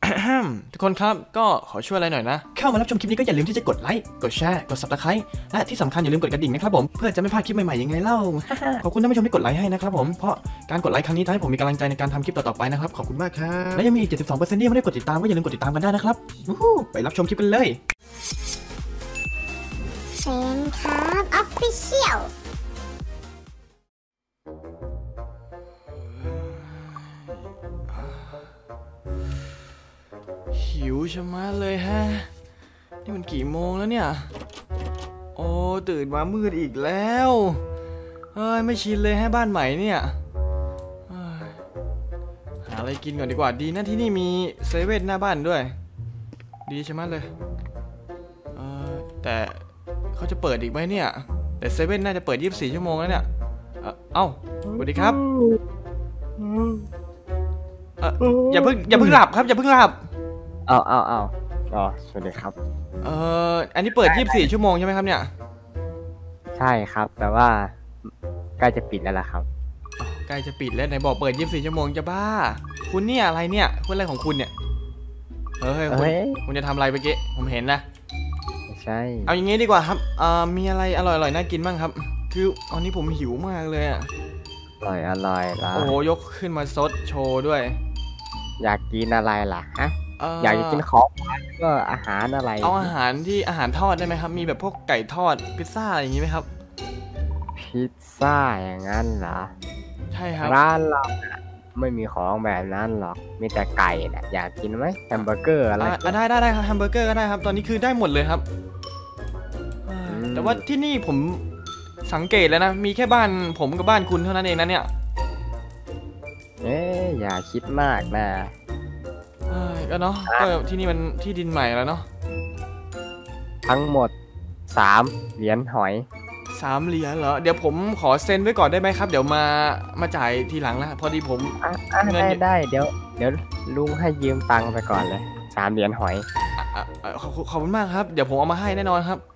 ทุกคนครับก็ขอช่วยอะไรหน่อยนะเข้ามารับชมคลิปนี้ก็อย่าลืมที่จะกดไลค์กดแชร์กด Subscribe และที่สำคัญอย่าลืมกดกระดิ่งนะครับผมเพื่อจะไม่พลาดคลิปใหม่ๆยังไงเล่า ขอบคุณท่านผู้ชมที่กดไลค์ให้นะครับผมเพราะการกดไลค์ครั้งนี้ทำให้ผมมีกำลังใจในการทำคลิปต่อๆไปนะครับขอบคุณมากครับและยังมีอีก 72% ที่ยังไม่ได้กดติดตามก็อย่าลืมกดติดตามกันได้นะครับไปรับชมคลิปกันเลยเซนครับออฟฟิเชียลหิวชะมัดเลยฮะนี่มันกี่โมงแล้วเนี่ยโอ้ตื่นมามืดอีกแล้วไม่ชินเลยฮะบ้านใหม่เนี่ยหาอะไรกินก่อนดีกว่าดีนะที่นี่มีเซเว่นหน้าบ้านด้วยดีชะมัดเลยแต่เขาจะเปิดอีกไหมเนี่ยแต่เซเว่นน่าจะเปิด24 ชั่วโมงแล้วเนี่ยเอ้าสวัสดีครับอย่าเพิ่งหลับครับอย่าเพิ่งหลับอ๋อสวัสดีครับอันนี้เปิด24 ชั่วโมงใช่ไหมครับเนี่ยใช่ครับแต่ว่าใกล้จะปิดแล้วล่ะครับใกล้จะปิดแล้วไหนบอกเปิด24 ชั่วโมงจะบ้าคุณเนี่ยอะไรเนี่ยคุณอะไรของคุณเนี่ยคุณจะทำอะไรเมื่อกี้ผมเห็นนะใช่เอาอย่างงี้ดีกว่าครับมีอะไรอร่อยๆน่ากินบ้างครับคือตอนนี้ผมหิวมากเลยอะอร่อยละโอ้โหยกขึ้นมาซดโชว์ด้วยอยากกินอะไรล่ะฮะอยากกินของก็อาหารอะไรเอาอาหารทอดได้ไหมครับมีแบบพวกไก่ทอดพิซซ่าอะไรอย่างงี้ไหมครับพิซซ่าอย่างนั้นเหรอใช่ครับร้านเราไม่มีของแบบนั้นหรอกมีแต่ไก่นะอยากกินไหมแฮมเบอร์เกอร์อะไรได้ครับแฮมเบอร์เกอร์ก็ได้ครับตอนนี้คือได้หมดเลยครับแต่ว่าที่นี่ผมสังเกตแล้วนะมีแค่บ้านผมกับบ้านคุณเท่านั้นเองนะเนี่ยอย่าคิดมากนะก็เนาะก็ที่นี่มันที่ดินใหม่แล้วเนาะทั้งหมด3 เหรียญหอย 3 เหรียญเหรอเดี๋ยวผมขอเซ็นไว้ก่อนได้ไหมครับเดี๋ยวมาจ่ายทีหลังนะพอดีผมเงินได้เดี๋ยวลุงให้ยืมตังค์ไปก่อนเลย3 เหรียญหอยขอบคุณมากครับเดี๋ยวผมเอามาให้แน่นอนครับ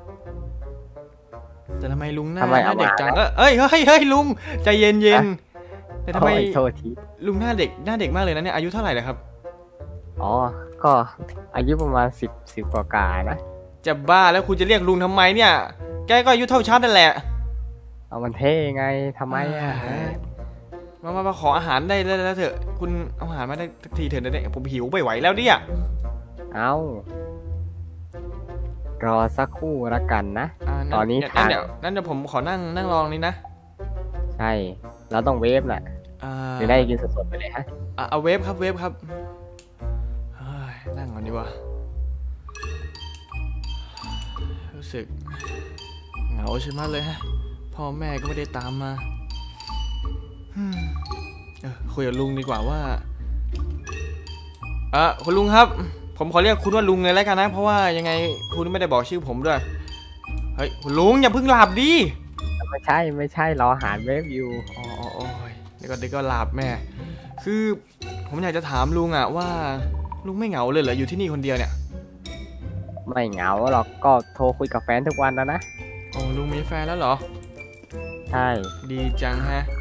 แต่ทำไมลุงหน้าเด็กจังเฮ้ยลุงใจเย็นแต่ทำไมลุงหน้าเด็กมากเลยนะเนี่ยอายุเท่าไหร่เลยครับอ๋อก็อายุประมาณ10 กว่านะจะบ้าแล้วคุณจะเรียกลุงทำไมเนี่ยแกก็อายุเท่าฉันนั่นแหละเอามันเท่ไงทำไมมาขออาหารได้แล้วเถอะคุณเอาอาหารมาได้สักทีเถอะนะเนี่ยผมหิวไม่ไหวแล้วเนี่ยเอารอสักครู่ละกันนะตอนนี้นั่นเดี๋ยวผมขอนั่งรองนี่นะใช่เราต้องเวฟแหละจะได้กินสดๆไปเลยฮะเอาเวฟครับนั่งก่อนดีกว่ารู้สึกเหงาใช่ไหมเลยฮะพ่อแม่ก็ไม่ได้ตามมาคุยกับลุงดีกว่าว่าคุณลุงครับผมขอเรียกคุณว่าลุงเลยแล้วกันนะเพราะว่ายังไงคุณไม่ได้บอกชื่อผมด้วยเฮ้ยคุณลุงอย่าเพิ่งหลับดิไม่ใช่รออาหารเวฟอยู่เดี๋ยวก็หลับแม่คือผมอยากจะถามลุงว่าลุงไม่เหงาเลยเหรออยู่ที่นี่คนเดียวเนี่ยไม่เหงาหรอกก็โทรคุยกับแฟนทุกวันแล้วนะลุงมีแฟนแล้วเหรอใช่ดีจังฮะ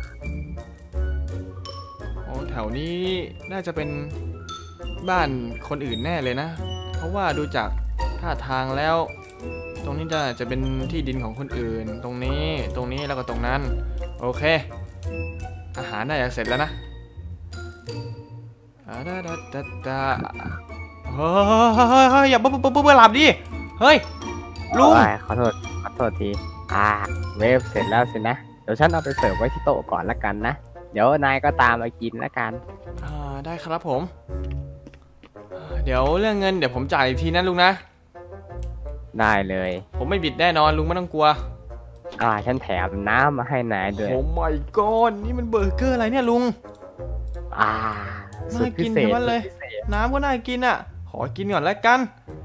แถวนี้น่าจะเป็นบ้านคนอื่นแน่เลยนะเพราะว่าดูจากท่าทางแล้วตรงนี้จะเป็นที่ดินของคนอื่นตรงนี้แล้วก็ตรงนั้นโอเคอาหารน่าจะเสร็จแล้วนะอย่าเบื่อหลับดิเฮ้ยลุงขอโทษทีเวฟเสร็จแล้วสินะเดี๋ยวฉันเอาไปเสิร์ฟไว้ที่โต๊ะก่อนละกันนะเดี๋ยวนายก็ตามมากินละกันได้ครับผมเดี๋ยวเรื่องเงินเดี๋ยวผมจ่ายอีกทีนะลุงนะได้เลยผมไม่บิดแน่นอนลุงไม่ต้องกลัวฉันแถมน้ำมาให้นายด้วยโอ้ my god นี่มันเบอร์เกอร์อะไรเนี่ยลุงน่ากินทั้งนั้นเลยน้ำก็น่ากินขอกินก่อนแล้วกัน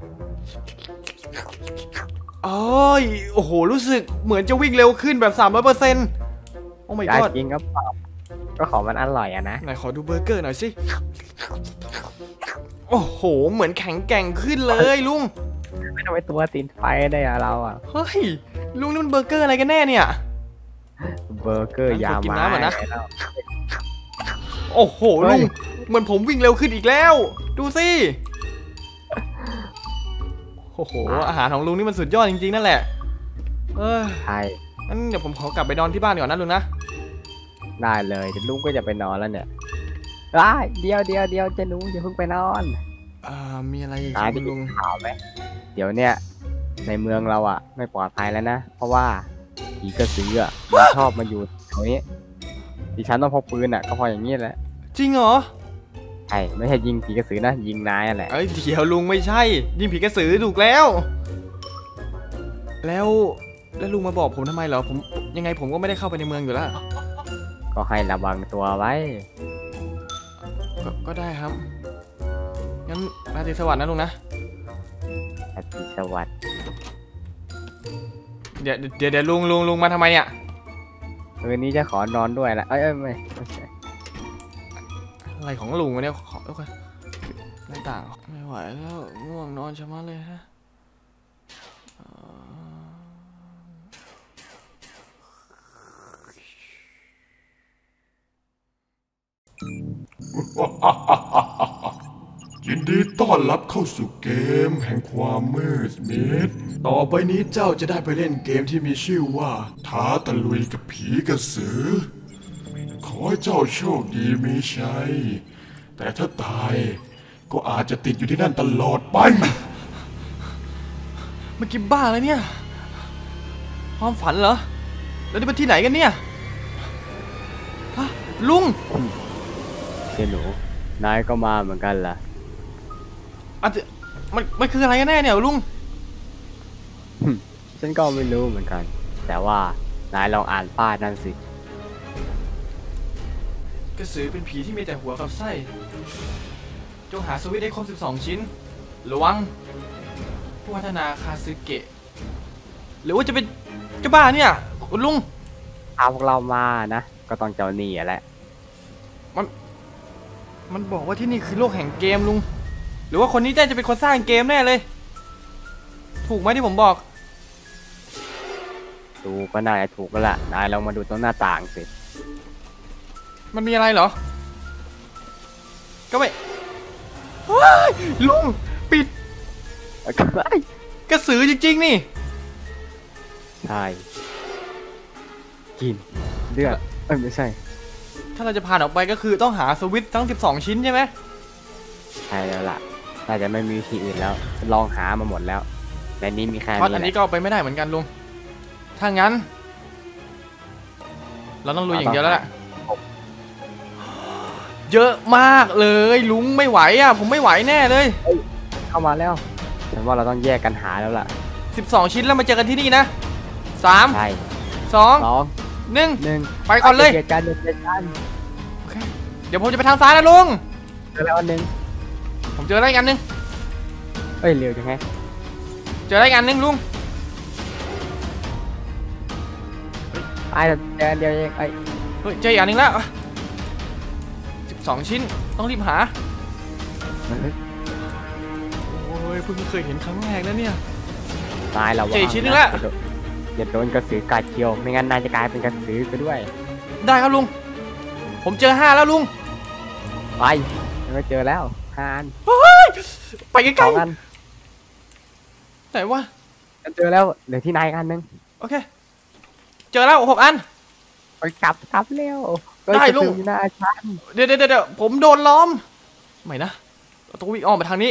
โอ้โหรู้สึกเหมือนจะวิ่งเร็วขึ้นแบบ 300%โอ้ my god จริงก็ของมันอร่อยนะไหนขอดูเบอร์เกอร์หน่อยสิโอ้โหเหมือนแข็งแกร่งขึ้นเลยลุงไม่ต้องไปตัวตีนไฟได้เราเฮ้ยลุงนี่มันเบอร์เกอร์อะไรกันแน่เนี่ยเบอร์เกอร์ยามาโอ้โหลุงเหมือนผมวิ่งเร็วขึ้นอีกแล้วดูสิโอ้โหอาหารของลุงนี่มันสุดยอดจริงๆนั่นแหละใช่งั้นเดี๋ยวผมขอกลับไปนอนที่บ้านก่อนนะลุงนะได้เลยเดี๋ยวลุงก็จะไปนอนแล้วเนี่ยเดี๋ยวเจะหนูอย่าเพิ่งไปนอนมีอะไรอีกลุงข่าวไหมเดี๋ยวเนี่ยในเมืองเราอ่ะไม่ปลอดภัยแล้วนะเพราะว่าผีกระสืออ่ะมันชอบมาอยู่แถวนี้ดิฉันต้องพกปืนอ่ะก็พออย่างนี้แหละจริงเหรอใช่ไม่ใช่ยิงผีกระสือนะยิงนายแหละเดี๋ยวลุงไม่ใช่ยิงผีกระสือถูกแล้วลุงมาบอกผมทำไมเหรอผมยังไงผมก็ไม่ได้เข้าไปในเมืองอยู่แล้วก็ให้ระวังตัวไว้ก็ได้ครับงั้นราตรีสวัสดิ์นะลุงนะราตรีสวัสดิ์เดี๋ยวลุงมาทำไมเนี่ยวันนี้จะขอนอนด้วยละไม่ใช่อะไรของลุงวะเนี่ยหน้าต่างไม่ไหวแล้วง่วงนอนชะมัดเลยฮะยินดีต้อนรับเข้าสู่เกมแห่งความมืดมิดต่อไปนี้เจ้าจะได้ไปเล่นเกมที่มีชื่อว่าท้าตะลุยกับผีกระสือขอให้เจ้าโชคดีมีชัยแต่ถ้าตายก็อาจจะติดอยู่ที่นั่นตลอดไปเมื่อกี้บ้าเลยเนี่ยความฝันเหรอแล้วนี่เป็นที่ไหนกันเนี่ยลุงเจ้าหนูนายก็มาเหมือนกันล่ะมันคืออะไรกันแน่เนี่ยลุงฉันก็ไม่รู้เหมือนกันแต่ว่านายลองอ่านป้ายนั่นสิกระสือเป็นผีที่มีแต่หัวกับไส้จงหาสวิตช์ได้ครบ12ชิ้นระวังผู้พัฒนาคาซึเกะหรือว่าจะเป็นเจ้าบ้าเนี่ยคุณลุงเอาพวกเรามานะก็ต้องเจ้าหนี้แหละมันบอกว่าที่นี่คือโลกแห่งเกมลุงหรือว่าคนนี้จะเป็นคนสร้างเกมแน่เลยถูกไหมที่ผมบอกถูกก็น่าจะถูกแล้วล่ะนายลองมาดูตรงหน้าต่างสิมันมีอะไรเหรอก็ไม่ลุงปิดกระสือจริงๆนี่ใช่กินเลือดไม่ใช่ถ้าเราจะผ่านออกไปก็คือต้องหาสวิตช์ทั้ง12ชิ้นใช่ไหมใช่แล้วล่ะน่าจะไม่มีที่อื่นแล้วลองหามาหมดแล้วแต่นี้มีแค่นี้อันนี้ก็ไปไม่ได้เหมือนกันลุงถ้างั้นเราต้องลุยอย่างเดียวแล้วแหละเยอะมากเลยลุงไม่ไหวอ่ะผมไม่ไหวแน่เลยเข้ามาแล้วฉันว่าเราต้องแยกกันหาแล้วล่ะ 12ชิ้นแล้วมาเจอกันที่นี่นะ3 2 1ไปก่อนเลยเจอกันเดี๋ยวผมจะไปทางซ้ายนะลุงเจอแล้วอันนึงผมเจออะไรกันนึงเร็วจังไงเจออะไรกันนึงลุงเจอเดียวเองเจออีกอันนึงแล้ว12ชิ้นต้องรีบหาโอ้ยเพิ่งเคยเห็นครั้งแรกนะเนี่ยตายแล้วเจอชิ้นนึงแล้วอย่าโดนกระสือกัดเคี้ยวไม่งั้นนายจะกลายเป็นกระสือไปด้วยได้ครับลุงผมเจอ5แล้วลุงไปไม่เจอแล้ว5 อันไปใกล้ๆไหนวะเจอแล้วเหลือที่นายอันนึงโอเคเจอแล้ว6 อันไปกลับเร็วได้ลุงนะฉันเดี๋ยวผมโดนล้อมไม่นะต้องวิ่งอ้อมไปทางนี้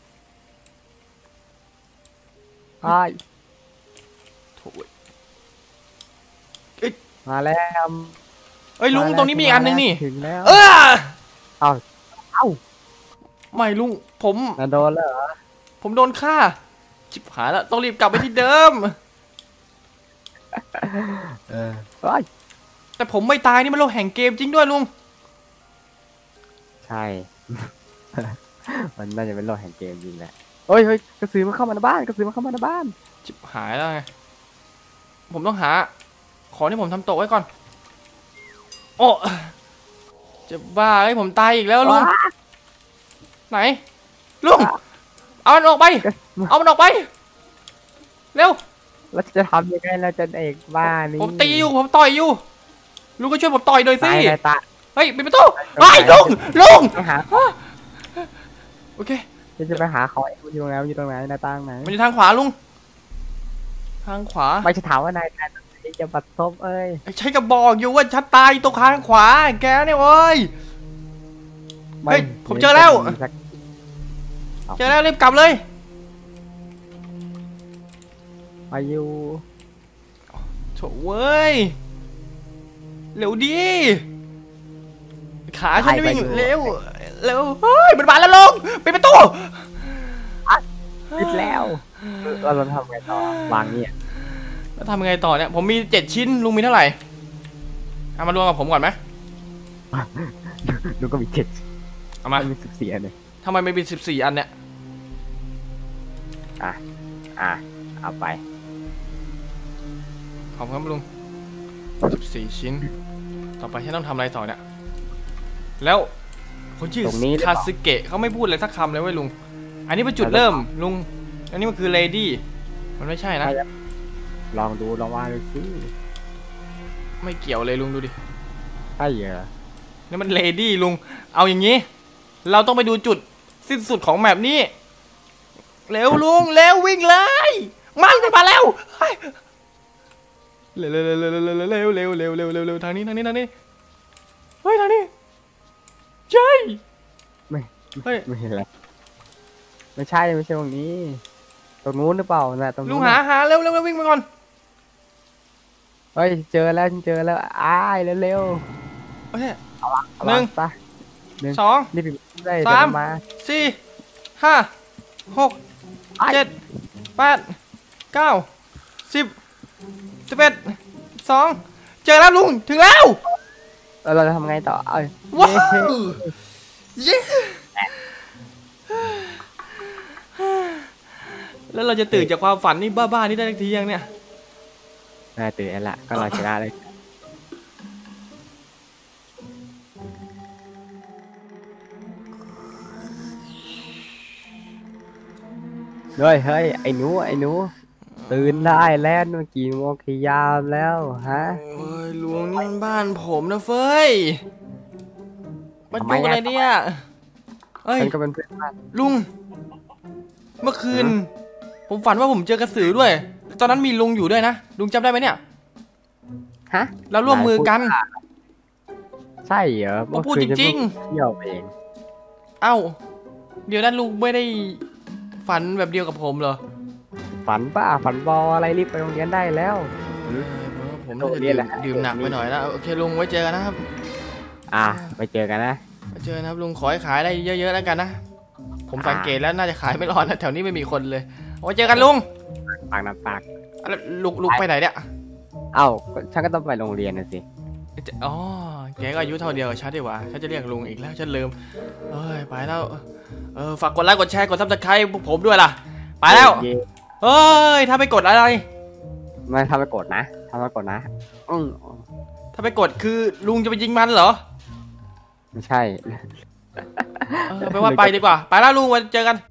มาแล้วลุงตรงนี้มีอันนึงนี่ถึงแล้วเอาไม่ลุงผมโดนแล้วผมโดนฆ่าชิบหายแล้วต้องรีบกลับไปที่เดิมแต่ผมไม่ตายนี่มันโลกแห่งเกมจริงด้วยลุงใช่มันน่าจะเป็นโลกแห่งเกมจริงแหละเฮ้ยกระสือมันเข้ามาในบ้านชิบหายแล้วไงผมต้องหาของที่ผมทำตกไว้ก่อนโอ้จะบ้าให้ผมตายอีกแล้วลุงไหนลุงเอามันออกไปเร็วแล้วจะทำยังไงเราจะเอกบ้านี้ผมตีอยู่ผมต่อยอยู่ลุงก็ช่วยผมต่อยหน่อยสิเฮ้ยปิดประตูลุงโอเคจะไปหาเขาอยู่ตรงไหนอยู่ตรงไหนหน้าต่างไหนมันอยู่ทางขวาลุงทางขวาไม่จะถามว่านายจะบัดซบใช้กระบอกอยู่ว่าชัดตายตรงข้างขวาแกเนี่ยเว้ย เฮ้ยผมเจอแล้ว เจอแล้วรีบกลับเลยอายุโถเว้ยเร็วดิขาฉันจะวิ่งเร็วเฮ้ยมันมาแล้วลงปิดประตูปิดแล้วเราทำไงต่อวางเนี่ยแล้วทำยังไงต่อเนี่ยผมมี7 ชิ้นลุงมีเท่าไหร่เอามารวมกับผมก่อนไหมดูก็มี7 เอามามี14อันเลยทำไมไม่มี14 อันเนี่ยเอาไปขอบคุณครับลุง14 ชิ้นต่อไปฉันต้องทำอะไรต่อเนี่ยแล้วคนชื่อคาสึเกะเขาไม่พูดอะไรสักคำเลยเว้ยลุงอันนี้เป็นจุดเริ่มลุงอันนี้มันคือเลดี้มันไม่ใช่นะลองดูลองว่าดูสิไม่เกี่ยวเลยลุงดูดิใช่เหรอนี่มันเลดี้ลุงเอาอย่างนี้ เราต้องไปดูจุดสิ้นสุดของแมปนี้เร็วลุงเร็ววิ่งเลยมันมาแล้วเร็วเร็วทางนี้เฮ้ยทางนี้ใช่ไม่เห็นแล้วไม่ใช่ตรงนี้ตรงนู้นหรือเปล่านะตรงนู้นลุงหาเร็ววิ่งไปก่อนเฮ้ยเจอแล้วอ้ายเร็วโอเคๆหนึ่งซะ 2 นี่เป็นได้ 3 มา 4 5 6 7 8 9 10 11 12เจอแล้วลุงถึงแล้วเราจะทำไงต่อว้าวเย้แล้วเราจะตื่นจากความฝันนี่บ้าๆนี่ได้ทักทียังเนี่ยน่าตื่นละก็รอชนะเลยเฮ้ยไอ้หนูตื่นได้แล้วเมื่อกี้โมงกี่ยามแล้วฮะโอ้ยลุงนี่มันบ้านผมนะเฟ้ยมาจุกอะไรเนี่ยเอ้ยฉันก็เป็นเพื่อนบ้านลุงเมื่อคืนผมฝันว่าผมเจอกระสือด้วยตอนนั้นมีลุงอยู่ด้วยนะลุงจำได้ไหมเนี่ยฮะเราร่วมมือกันใช่เหรอมาพูดจริงๆเที่ยวเองเอ้าเดี๋ยวนั้นลุงไม่ได้ฝันแบบเดียวกับผมเหรอฝันบออะไรรีบไปโรงเรียนได้แล้วผมน่าจะดื่มหนักไปหน่อยนะโอเคลุงไว้เจอกันนะครับไปเจอกันนะไว้เจอนะครับลุงขอให้ขายได้เยอะๆแล้วกันนะผมสังเกตแล้วน่าจะขายไม่รอดนะแถวนี้ไม่มีคนเลยไว้เจอกันลุงปากน้ำปากแล้วลุงไปไหนเนี่ยฉันก็ต้องไปโรงเรียนนะสิอ๋อแกก็อายุเท่าเดียวกับฉันดีกว่าฉันจะเรียกลุงอีกแล้วฉันลืมเอ้ยไปแล้วฝากกดไลค์กดแชร์กดซับสไครต์พวกผมด้วยล่ะไปแล้วเฮ้ยถ้าไปกดอะไรไม่ทำไปกดนะถ้าไปกดคือลุงจะไปยิงมันเหรอไม่ใช่ไปว่าไปดีกว่าไปแล้วลุงไว้เจอกัน